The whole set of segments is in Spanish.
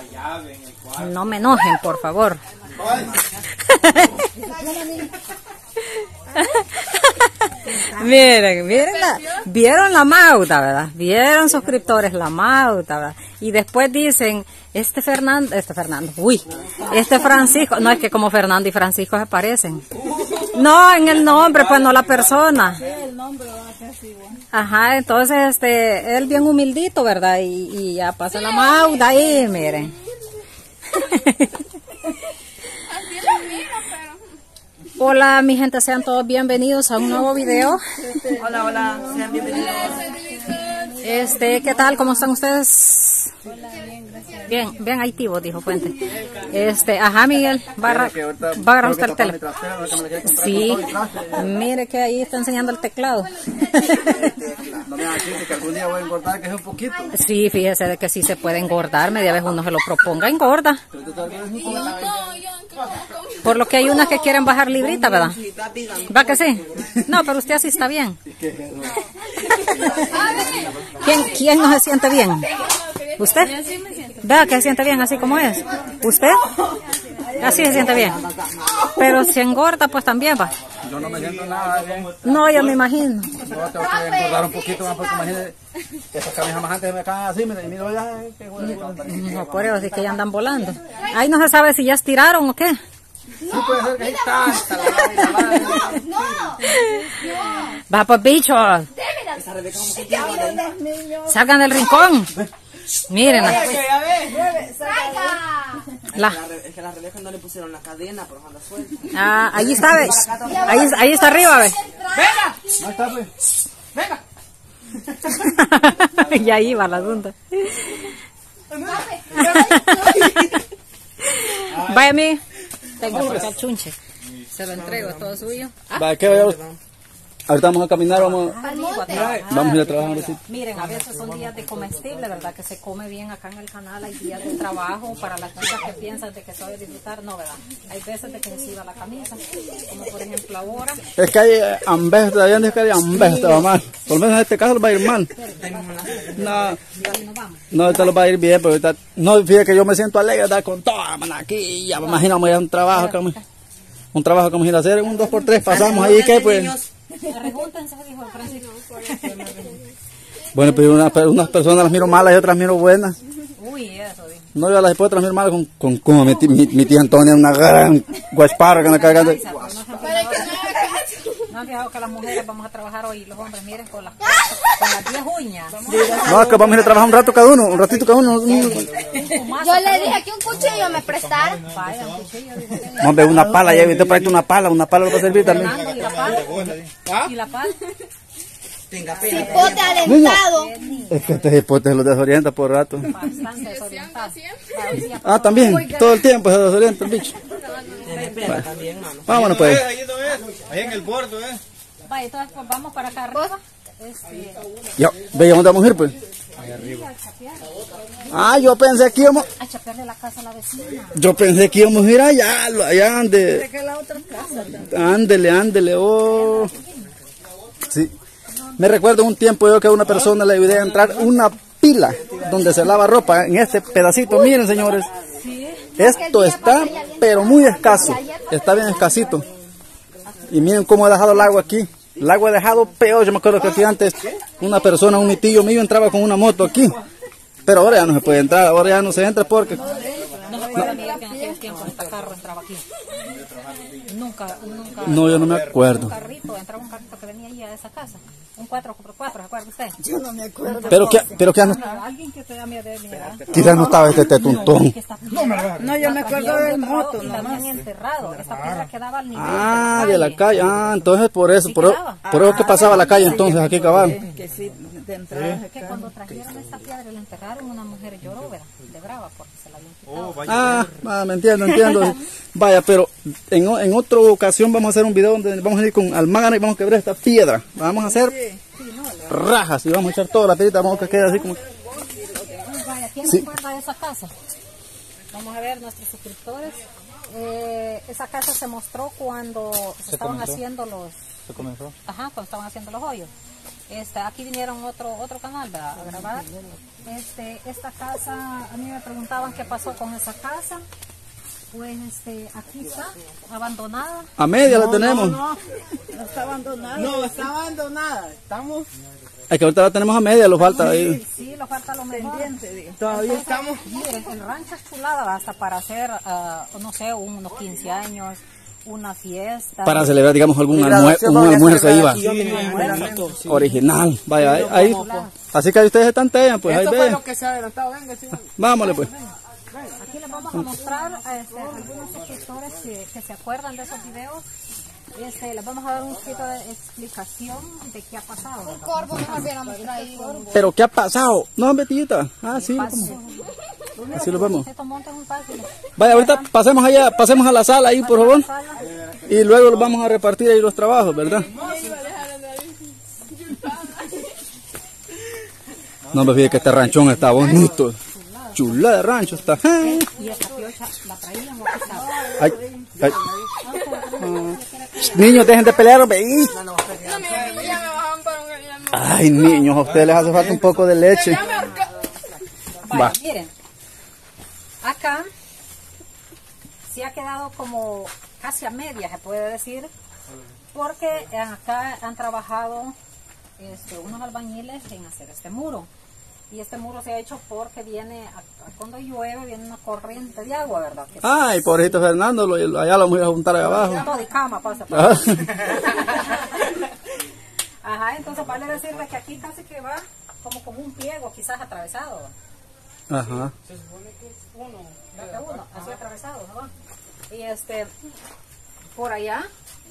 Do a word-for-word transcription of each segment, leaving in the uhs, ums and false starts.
No me enojen, por favor. Miren, miren la, vieron la mauta, ¿verdad? Vieron suscriptores la mauta, ¿verdad? Y después dicen, este Fernando, este Fernando, uy, este Francisco, no es que como Fernando y Francisco se parecen. No, en el nombre, pues no la persona. Ajá, entonces este, él bien humildito, ¿verdad? Y, y ya pasa la mauta ahí, miren. Hola mi gente, sean todos bienvenidos a un nuevo video. Hola, hola, sean bienvenidos. Este, ¿qué tal? ¿Cómo están ustedes? Hola, bien, gracias. Bien, bien activos, dijo Fuente. Este, ajá, Miguel, va a, va a agarrar usted el tele. Sí, mire que ahí está enseñando el teclado. No me decir que algún día voy a engordar, que es un poquito. Sí, fíjese de que sí se puede engordar, media vez uno se lo proponga, engorda. Por lo que hay unas que quieren bajar librita, ¿verdad? ¿Va que sí? No, pero usted así está bien. ¿Quién, quién no se siente bien? ¿Usted? Vea que se siente bien así como es. ¿Usted? Así se siente bien. Pero si engorda, pues también va. Yo no me siento nada bien. No, yo me imagino. Yo tengo que engordar un poquito más porque imagínate, esas camisas más antes me caen así, mira, y miro ya, qué bueno. No, por eso es que ya andan volando. Ahí no se sabe si ya estiraron o qué. Sí puede ser que ahí está. está la, la, la, la, Va pues bicho. Salgan del rincón. Miren. La, Es que la Rebeca no le pusieron la cadena, pero anda suelta. ah, ahí está, ve. Ahí, ahí está arriba, ve. ¡Venga! Ahí está, pues. ¡Venga! Y ahí va la asunto. Vaya a mí. Tengo por acá el chunche. Se lo entrego, es todo suyo. Va, ¿qué vaya? Ahorita vamos a caminar, vamos, vamos a ir a trabajar. ¿Sí? Miren, a veces son días de comestible, ¿verdad? Que se come bien acá en el canal. Hay días de trabajo para las chicas que piensan de que se va a disfrutar. No, ¿verdad? Hay veces de que se iba la camisa. Como por ejemplo ahora. Es que hay ambas, todavía no es que hay ambas, va mal. Por lo menos en este caso lo va a ir mal. No, no, ahorita lo va a ir bien, pero ahorita, no, fíjate que yo me siento alegre, ¿verdad? Con toda manaquilla. Imaginamos ya un trabajo, como, un trabajo como ir a hacer, un dos por tres, pasamos ahí, que pues. Rejúntense, dijo el Francisco. Bueno, pero unas, unas personas las miro malas y otras miro buenas. Uy, eso, dijo. No, yo a las después las miro malas con, con como mi, mi, mi tía Antonia, una gran guasparra que anda cargando. No han fijado que las mujeres vamos a trabajar hoy, los hombres, miren, con las, con las diez uñas. No, que vamos a ir a trabajar un rato cada uno, un ratito cada uno. Un... Yo le dije que un cuchillo me prestara. Vaya, un cuchillo. Vamos a ver una pala, ya te traes una pala, una pala lo va a servir también. ¿Y la pala? ¿Y la pala? Tenga pena. Cipote alentado. Es que este hipote lo desorienta por rato. Bastante desorientado. Ah, también, todo el tiempo se desorienta el bicho. Tiene pena también, mano. Vámonos pues. Ahí en el bordo, eh. Vaya, entonces pues vamos para acá arriba. Este, Ya, ve, ¿dónde vamos a ir pues? Ah, yo pensé que íbamos, a chapearle la casa a la vecina. yo pensé que íbamos a ir allá, allá ande. Ándele, ándele, oh. Sí. Me recuerdo un tiempo yo que a una persona le ayudé a entrar una pila donde se lava ropa en este pedacito. Miren, señores, esto está pero muy escaso, está bien escasito. Y miren cómo he dejado el agua aquí. El agua he dejado peor. Yo me acuerdo que aquí antes una persona, un mitillo mío, entraba con una moto aquí. Pero ahora ya no se puede entrar, ahora ya no se entra porque... No se acuerda, Miguel, que en aquellos tiempos este carro entraba aquí. Nunca, nunca. No, yo no me acuerdo. Un carrito, entraba un carrito que venía ahí a esa casa. Un cuatro por cuatro, ¿se acuerda usted? Yo no me acuerdo. Pero que, pero que ya no, Alguien que te da miedo de mi edad. quizás no estaba este tetuntón. No, yo me acuerdo del moto y la habían enterrado. Esta piedra quedaba al nivel Ah, de la calle. Ah, entonces por eso, por, por eso que pasaba la calle entonces aquí cabal. que sí, de entrada. Que cuando trajeron esta piedra y la enterraron, una mujer lloró, ¿verdad? De brava, porque se la habían quitado. Ah, ah, me entiendo, entiendo. Vaya, pero en, en otra ocasión vamos a hacer un video donde vamos a ir con almágana y vamos a quebrar esta piedra. Vamos a hacer rajas y vamos a echar toda la piedrita, vamos a que quede así como... Vaya, ¿quién Sí. recuerda esa casa? Vamos a ver nuestros suscriptores. Eh, esa casa se mostró cuando se, Se estaban comenzó. haciendo los... Se comenzó. Ajá, cuando estaban haciendo los hoyos. Este, aquí vinieron otro otro canal, ¿verdad? A grabar. Este, esta casa, a mí me preguntaban qué pasó con esa casa. Pues este, aquí está, abandonada. A media la tenemos. No, no está abandonada. No, está abandonada. Estamos... Es que ahorita la tenemos a media, lo falta ahí. Sí, sí, lo falta lo mejor. Todavía estamos... Miren, el rancho es chulada, hasta para hacer, uh, no sé, unos quince años, una fiesta. Para celebrar, digamos, algún almue un almuerzo ahí va. Original, vaya, ahí. ahí. Así que ahí ustedes están teyan, pues ahí Esto ve. fue lo que se ha adelantado, venga, sí. Vámonos pues. Aquí les vamos a mostrar este, algunos suscriptores que, que se acuerdan de esos videos. Este, les vamos a dar un poquito de explicación de qué ha pasado. Un corvo nos hubiéramos traído. Pero ¿qué ha pasado? No, Betita. Ah, sí. Así lo vemos. Estos montes son fáciles. Vaya, ahorita pasemos allá, pasemos a la sala ahí, por favor. Y luego los vamos a repartir ahí los trabajos, ¿verdad? No me fíjate que este ranchón está bonito. Chula de rancho está. Y esta piocha la traíamos. Ay, ay. Ah. Niños, dejen de pelear, ve. Ay, niños, a ustedes les hace falta un poco de leche. Vaya, Va. miren. Acá sí ha quedado como casi a media, se puede decir, porque acá han trabajado este, unos albañiles en hacer este muro. Y este muro se ha hecho porque viene, a- a- cuando llueve, viene una corriente de agua, ¿verdad? Que Ay, pobrecito Fernando, lo- allá lo voy a juntar ahí abajo. todo de cama pasa por Ah. ahí. Ajá, entonces vale decirle que aquí casi que va como como un pliego, quizás atravesado. Ajá. Creo que uno, así atravesado, ¿no? Y este, por allá,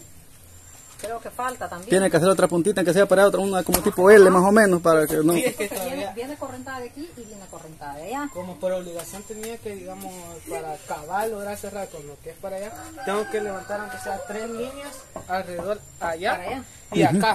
creo que falta también. Tiene que hacer otra puntita que sea para otra, una como tipo L más o menos, para que no... Porque viene, viene correntada de aquí y viene correntada de allá. Como por obligación tenía que, digamos, para acabar, lograr cerrar con lo que es para allá, tengo que levantar aunque sea tres líneas alrededor allá, Para allá. y acá.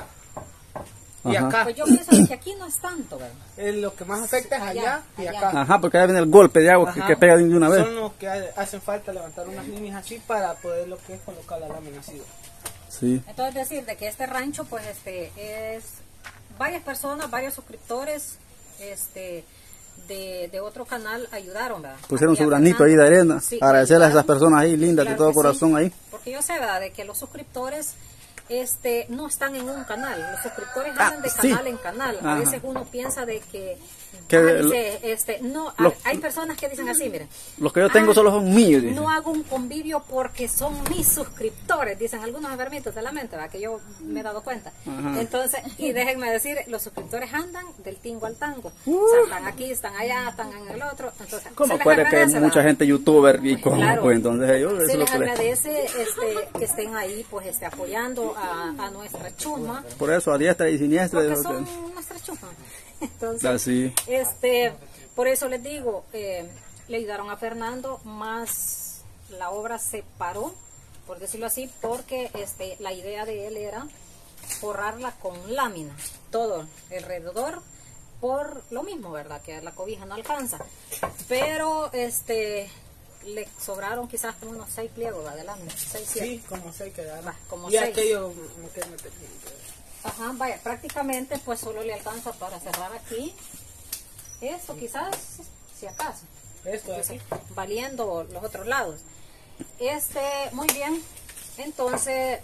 Y Ajá. acá. Pues yo pienso que aquí no es tanto, ¿verdad? Eh, lo que más afecta es allá, y allá. acá. Ajá, porque ahí viene el golpe de agua que, Ajá. que pega de una vez. Son los que ha- hacen falta levantar unas líneas así para poder lo que es colocar la lámina así. Sí. Entonces decir de que este rancho pues este es varias personas, varios suscriptores este de, de otro canal ayudaron, ¿verdad? Pusieron Aquí su a granito ahí de Fernando. arena. Sí, Agradecerles a esas ayudaron. personas ahí, lindas de Claro todo que corazón sí, ahí. porque yo sé, ¿verdad? De que los suscriptores este no están en un canal, los suscriptores Ah, andan de sí. canal en canal. A Ajá. veces uno piensa de que, Que ah, lo- dice, este, no, lo- hay personas que dicen así, miren. Los que yo tengo Ah, solo son míos, dice. no hago un convivio porque son mis suscriptores, dicen algunos enfermitos de la mente, ¿verdad? Que yo me he dado cuenta. Ajá. Entonces, y déjenme decir, los suscriptores andan del tingo al tango. Uh. O sea, están aquí, están allá, están en el otro. Entonces, ¿Cómo se les puede que hay agradece, mucha ¿verdad? gente youtuber y cómo? Claro. Pues entonces ellos, eso Se es lo les que les... agradece este, que estén ahí, pues, este, apoyando a, a nuestra chusma, Por eso, a diestra y siniestra. porque es lo son que- nuestra chusma. Entonces, Así. este, por eso les digo, eh, le ayudaron a Fernando, más la obra se paró, por decirlo así, porque este, la idea de él era forrarla con lámina, todo alrededor, por lo mismo, ¿verdad? Que la cobija no alcanza. Pero este le sobraron quizás como unos seis pliegos, ¿verdad? De lámina, seis, siete. Sí, como seis quedaron. Va, como y seis. aquello me quedé meter. Ajá, vaya, prácticamente pues solo le alcanza para cerrar aquí. Eso quizás, si acaso. Esto de aquí. Valiendo los otros lados. Este, muy bien. Entonces,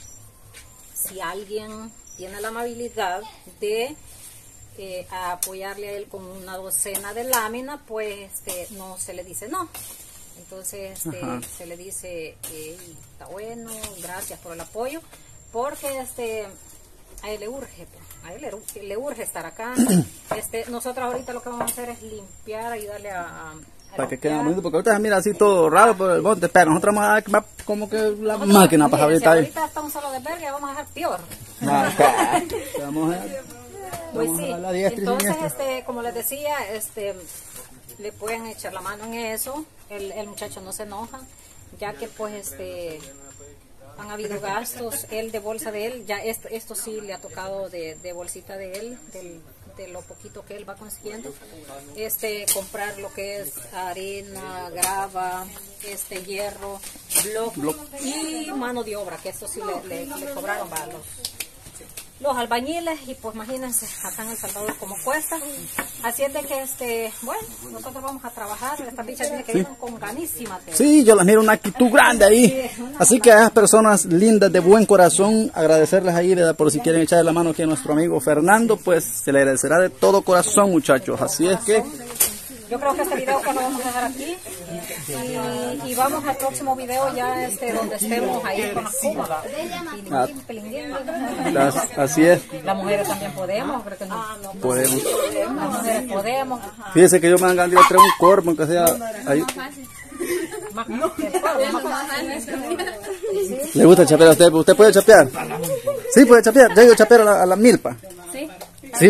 si alguien tiene la amabilidad de eh, apoyarle a él con una docena de láminas, pues este, no se le dice no. Entonces este, Ajá. se le dice que está bueno, gracias por el apoyo, porque este a él le urge, pues, a él le, ur- le urge estar acá. Este, nosotros ahorita lo que vamos a hacer es limpiar, ayudarle a, a Para que quede limpiar. bonito, porque ahorita se mira así todo raro por el monte, pero nosotros vamos a dar va como que la Nosotros, máquina para mire, si ahorita ahí. ahorita estamos solo de verga, vamos a dejar peor. Acá. Vamos a Pues Vamos a sí, dar la diestra y entonces, siniestra. este, como les decía, este, le pueden echar la mano en eso, el, el muchacho no se enoja, ya que pues este han habido gastos, él de bolsa de él, ya esto, esto sí le ha tocado de, de bolsita de él, del, de lo poquito que él va consiguiendo, este, comprar lo que es arena, grava, este, hierro, bloque y mano de obra, que esto sí le, le, le cobraron para los los albañiles, y pues imagínense, acá en El Salvador como cuesta. Así es de que, este, bueno, nosotros vamos a trabajar, estas bichas tienen que Sí. ir con ganísima. te- Sí, yo las miro una actitud grande ahí. Así que a esas personas lindas de buen corazón, agradecerles ahí, ¿verdad? Por si quieren echarle la mano aquí a nuestro amigo Fernando, pues se le agradecerá de todo corazón, muchachos. Así es que, Yo creo que este video pues lo vamos a dejar aquí y, y vamos al próximo video ya este donde estemos ahí con las cómodas. Ah. Y las- así es, las mujeres también podemos, creo que no. podemos. Las mujeres podemos. Fíjense que yo me han ganado a traer un cuerpo, aunque sea ahí. Más- el cuerpo, más fácil. ¿Le gusta chapear a usted? ¿Usted puede chapear? Sí, puede chapear. Ya yo chapeo a la, a la milpa. Sí. Sí.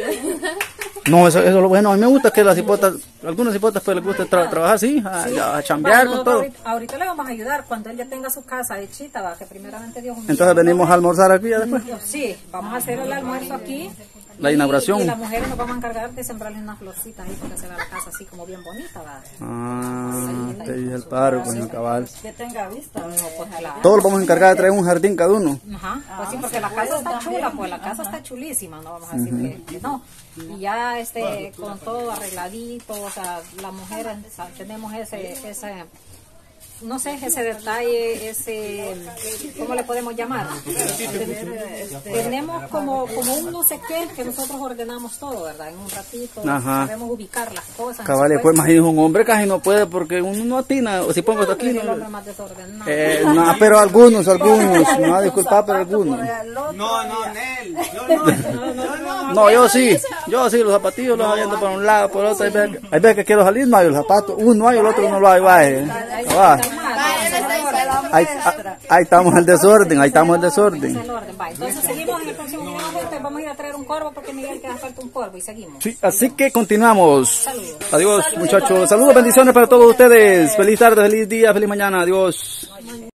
No, eso, eso es lo bueno. A mí me gusta que las hipotas, algunas hipotas pues les gusta tra- trabajar, sí, a, a chambear Bueno, con todo. ahorita, ahorita le vamos a ayudar cuando él ya tenga su casa hechita, va, que primeramente Dios un día- Entonces venimos a almorzar aquí ya después. Sí, vamos a hacer el almuerzo aquí. La y- inauguración. Y, las mujeres nos vamos a encargar de sembrarle unas florcitas ahí para que se vea la casa así como bien bonita, va. Ah, te dije el paro con el cabal. Que tenga vista. No, pues claro. Todos vamos a encargar de traer un jardín cada uno. Ajá, pues sí, porque la casa está chula, pues la casa está chulísima, no vamos a decir que, que no. Y ya este, con todo arregladito, o sea, las mujeres o sea, tenemos ese, ese, no sé, ese detalle, ese, ¿cómo le podemos llamar? Tenemos como, como un no sé qué que nosotros ordenamos todo, ¿verdad? En un ratito, Ajá. sabemos ubicar las cosas. Cabal, en su pues puesto. imagínese un hombre casi no puede porque uno no atina, o si pongo esto aquí. Es el No, hombre más desordenado. eh, no, pero algunos, algunos, no disculpa, pero algunos. No, no, Nel. Yo no. Yo no. No, yo sí, yo sí, los zapatillos los aviento por un lado, por otro. Hay veces, hay veces que quiero salir, no hay los zapatos, uno hay, el otro no lo hay, va. eh. Va. Ahí, ah, ahí estamos el desorden, ahí estamos el desorden. Ese es el orden, va. Entonces seguimos en el próximo video, gente. Vamos a ir a traer un corvo porque Miguel que hace falta un corvo y seguimos. Sí, así que continuamos. Adiós, muchachos. Saludos, bendiciones para todos ustedes. Feliz tarde, feliz día, feliz mañana. Adiós.